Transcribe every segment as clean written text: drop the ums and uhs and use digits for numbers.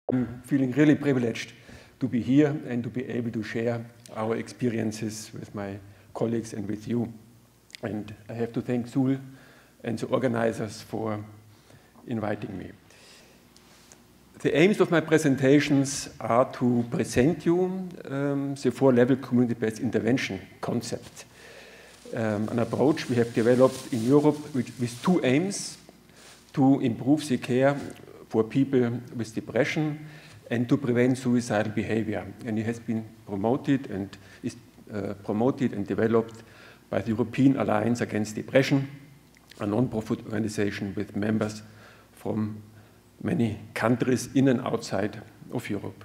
I'm feeling really privileged to be here and to be able to share our experiences with my colleagues and with you. And I have to thank Sul and the organizers for inviting me. The aims of my presentations are to present you the four-level community-based intervention concept, an approach we have developed in Europe with two aims: to improve the care for people with depression and to prevent suicidal behavior. And it has been promoted and is promoted and developed by the European Alliance Against Depression, a non-profit organization with members from many countries in and outside of Europe.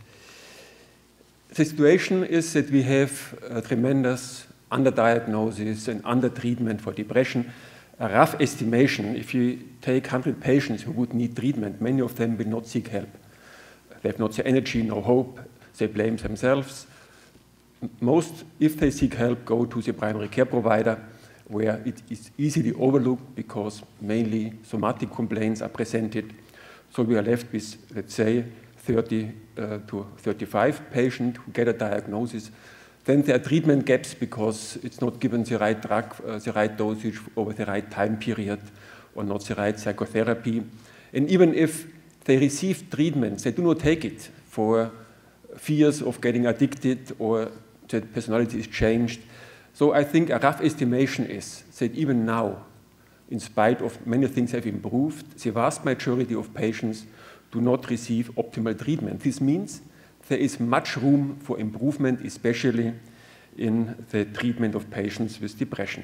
The situation is that we have a tremendous underdiagnosis and undertreatment for depression. A rough estimation, if you take 100 patients who would need treatment, many of them will not seek help. They have not the energy, no hope, they blame themselves. Most, if they seek help, go to the primary care provider, where it is easily overlooked because mainly somatic complaints are presented. So we are left with, let's say, 30 to 35 patients who get a diagnosis. Then there are treatment gaps because it's not given the right drug, the right dosage over the right time period, or not the right psychotherapy. And even if they receive treatment, they do not take it for fears of getting addicted or that personality is changed. So I think a rough estimation is that even now, in spite of many things have improved, the vast majority of patients do not receive optimal treatment. This means there is much room for improvement, especially in the treatment of patients with depression.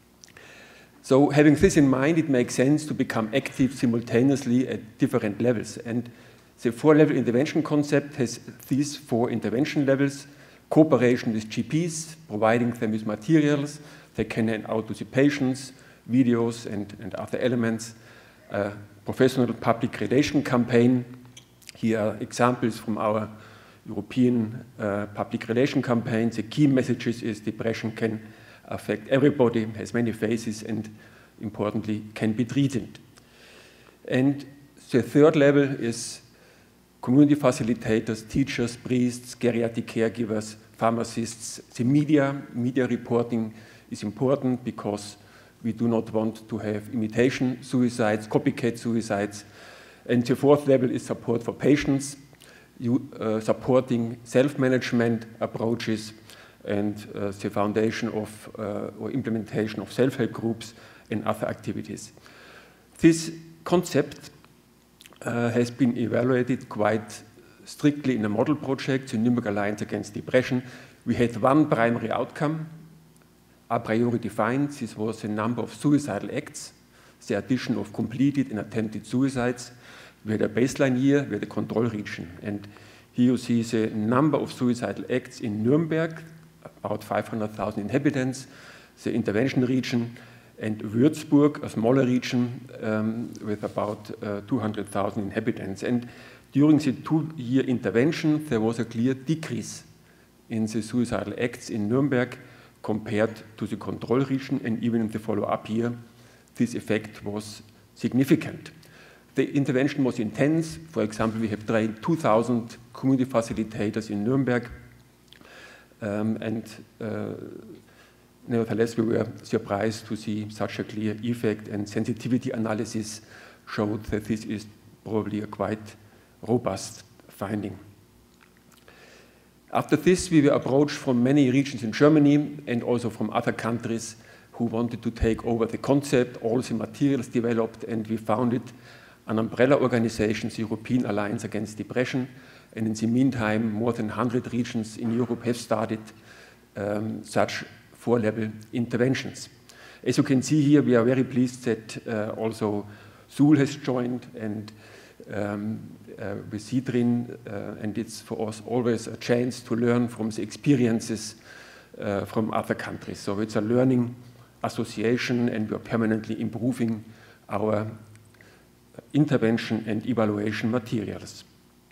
So having this in mind, it makes sense to become active simultaneously at different levels. And the four-level intervention concept has these four intervention levels: cooperation with GPs, providing them with materials they can hand out to the patients, videos and other elements, professional public relation campaign. Here are examples from our European public relation campaigns. The key messages is depression can affect everybody, has many phases, and importantly, can be treated. And the third level is community facilitators, teachers, priests, geriatric caregivers, pharmacists. The media reporting is important because we do not want to have imitation suicides, copycat suicides. And the fourth level is support for patients, supporting self-management approaches and the foundation of or implementation of self-help groups and other activities. This concept has been evaluated quite strictly in a model project, the Nuremberg Alliance Against Depression. We had one primary outcome, a priori defined. This was the number of suicidal acts, the addition of completed and attempted suicides. We had a baseline year, we had a control region. And here you see the number of suicidal acts in Nuremberg, about 500,000 inhabitants, the intervention region, and Würzburg, a smaller region with about 200,000 inhabitants. And during the two-year intervention, there was a clear decrease in the suicidal acts in Nuremberg compared to the control region, and even in the follow-up year, this effect was significant. The intervention was intense. For example, we have trained 2,000 community facilitators in Nuremberg, nevertheless, we were surprised to see such a clear effect, and sensitivity analysis showed that this is probably a quite robust finding. After this, we were approached from many regions in Germany and also from other countries who wanted to take over the concept, all the materials developed, and we founded an umbrella organization, the European Alliance Against Depression. And in the meantime, more than 100 regions in Europe have started such four-level interventions. As you can see here, we are very pleased that also Sul has joined, and with Sidrin, and it's for us always a chance to learn from the experiences from other countries. So it's a learning association, and we are permanently improving our intervention and evaluation materials.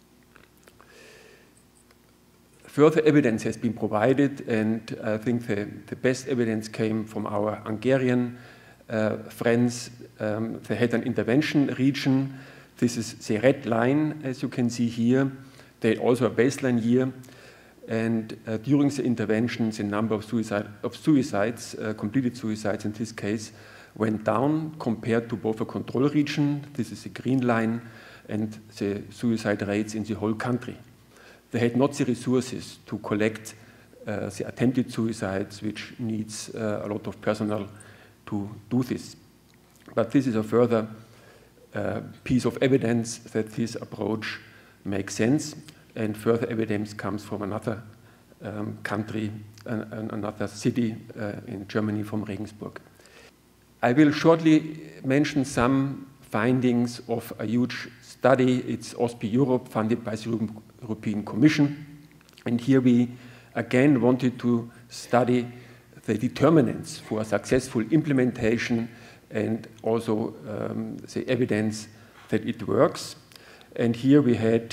Further evidence has been provided, and I think the best evidence came from our Hungarian friends. They had an intervention region This is the red line, as you can see here. They had also a baseline year, and during the intervention, the number of suicides, completed suicides in this case, went down compared to both a control region, this is the green line, and the suicide rates in the whole country. They had not the resources to collect the attempted suicides, which needs a lot of personnel to do this. But this is a further piece of evidence that this approach makes sense, and further evidence comes from another country, another city in Germany, from Regensburg. I will shortly mention some findings of a huge study. It's OSPI Europe, funded by the European Commission. And here we again wanted to study the determinants for successful implementation and also the evidence that it works. And here we had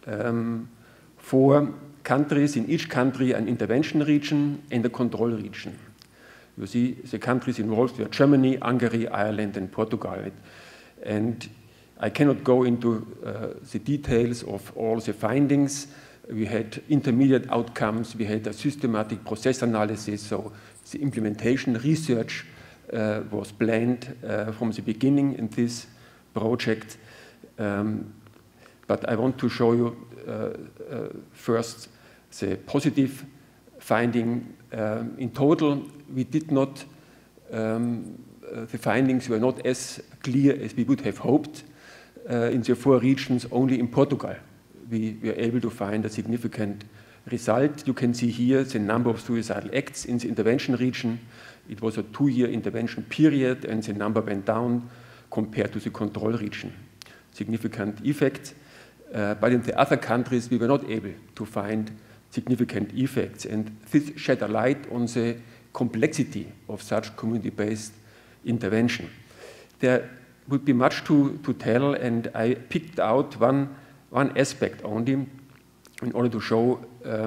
4 countries, in each country an intervention region and a control region. You see the countries involved were Germany, Hungary, Ireland, and Portugal. And I cannot go into the details of all the findings. We had intermediate outcomes, we had a systematic process analysis, so the implementation research was planned from the beginning in this project. But I want to show you first the positive finding. In total, we did not, the findings were not as clear as we would have hoped. In the 4 regions, only in Portugal, we were able to find a significant result. You can see here the number of suicidal acts in the intervention region. It was a 2-year intervention period, and the number went down compared to the control region. Significant effect. But in the other countries, we were not able to find significant effects. And this shed a light on the complexity of such community-based intervention. There would be much to tell, and I picked out one aspect only in order to show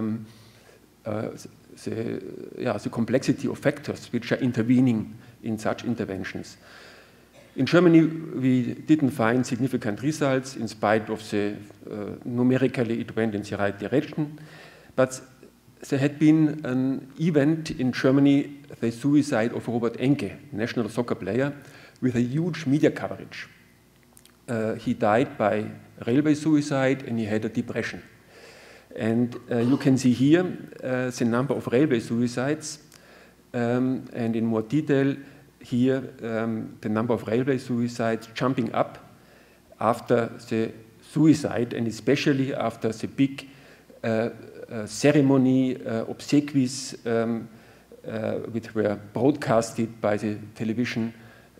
the complexity of factors which are intervening in such interventions. In Germany, we didn't find significant results in spite of the numerically it went in the right direction, but there had been an event in Germany, the suicide of Robert Enke, national soccer player, with a huge media coverage. He died by railway suicide, and he had a depression. And you can see here the number of railway suicides, and in more detail here the number of railway suicides jumping up after the suicide, and especially after the big ceremony, obsequies, which were broadcasted by the television.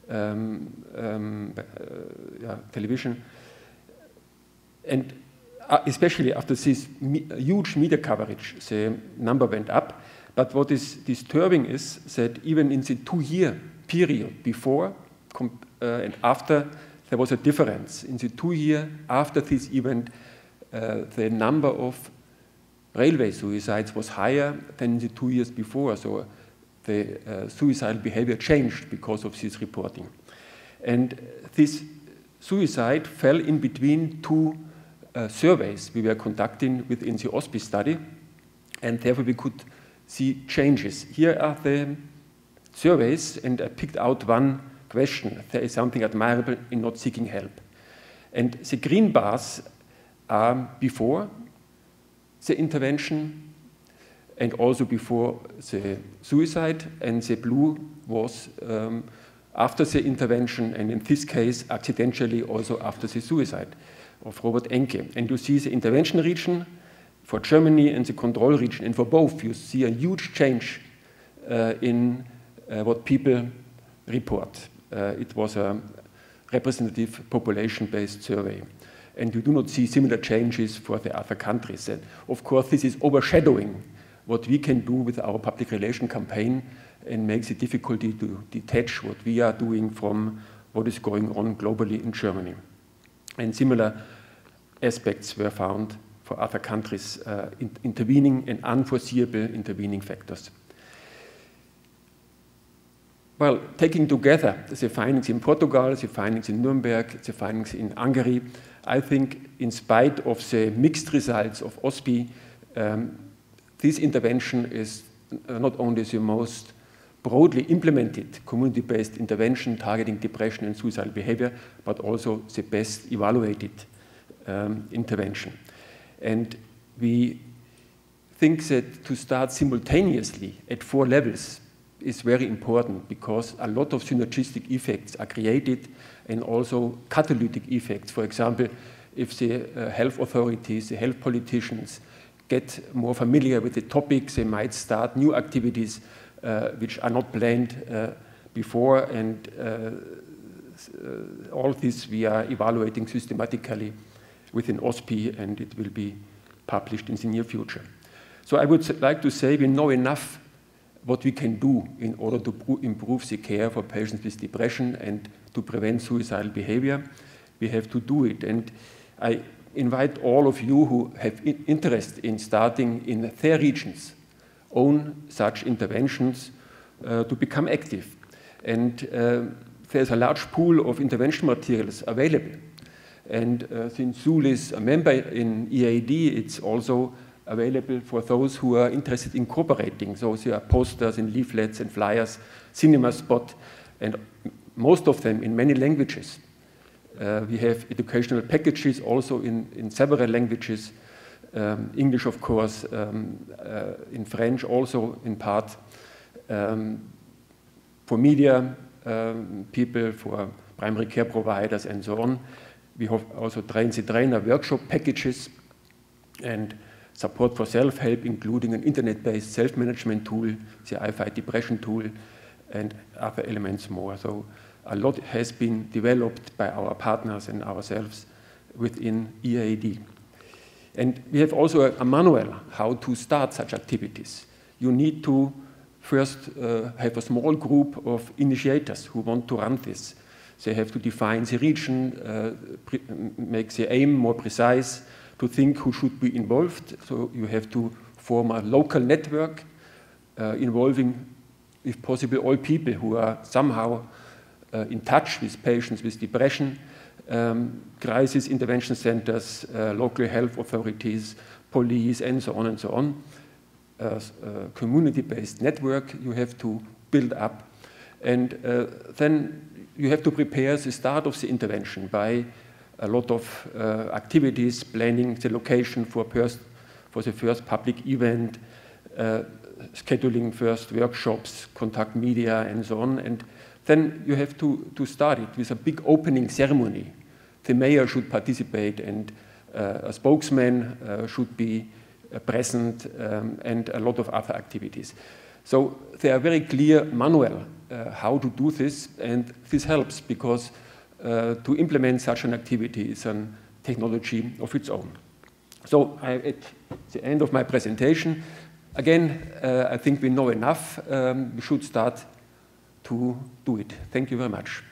And especially after this huge media coverage, the number went up. But what is disturbing is that even in the 2-year period before and after, there was a difference. In the 2 years after this event, the number of railway suicides was higher than in the 2 years before. So the suicidal behavior changed because of this reporting. And this suicide fell in between 2 surveys we were conducting within the OSPI study, and therefore we could see changes. Here are the surveys, and I picked out one question. There is something admirable in not seeking help. And the green bars are before the intervention and also before the suicide, and the blue was after the intervention, and in this case, accidentally also after the suicide of Robert Enke. And you see the intervention region for Germany and the control region, and for both you see a huge change in what people report. It was a representative population-based survey. And you do not see similar changes for the other countries. And of course, this is overshadowing what we can do with our public relation campaign, and makes it difficult to detach what we are doing from what is going on globally in Germany. And similar aspects were found for other countries, intervening and unforeseeable intervening factors. well, taking together the findings in Portugal, the findings in Nuremberg, the findings in Hungary, I think in spite of the mixed results of OSPI, this intervention is not only the most broadly implemented community-based intervention targeting depression and suicidal behavior, but also the best evaluated intervention. And we think that to start simultaneously at 4 levels is very important because a lot of synergistic effects are created and also catalytic effects. For example, if the health authorities, the health politicians get more familiar with the topics, they might start new activities which are not planned before, and all this we are evaluating systematically within OSPI, and it will be published in the near future. So I would like to say we know enough what we can do in order to improve the care for patients with depression and to prevent suicidal behavior. We have to do it, and I invite all of you who have interest in starting in their regions own such interventions to become active. And there's a large pool of intervention materials available. And since Zul is a member in EAD, it's also available for those who are interested in cooperating. So there are posters and leaflets and flyers, cinema spot, and most of them in many languages. We have educational packages also in several languages, English of course, in French also in part, for media people, for primary care providers and so on. We have also train-the-trainer workshop packages and support for self-help, including an internet-based self-management tool, the iFight depression tool, and other elements more. So a lot has been developed by our partners and ourselves within EAD. And we have also a manual how to start such activities. You need to first have a small group of initiators who want to run this. They have to define the region, make the aim more precise, to think who should be involved. So you have to form a local network involving, if possible, all people who are somehow in touch with patients with depression, crisis intervention centers, local health authorities, police, and so on and so on. Community-based network you have to build up. And then you have to prepare the start of the intervention by a lot of activities, planning the location for the first public event, scheduling first workshops, contact media, and so on. And then you have to start it with a big opening ceremony. The mayor should participate, and a spokesman should be present, and a lot of other activities. So there are very clear manual how to do this, and this helps because to implement such an activity is a technology of its own. So at the end of my presentation, again, I think we know enough. We should start to do it. Thank you very much.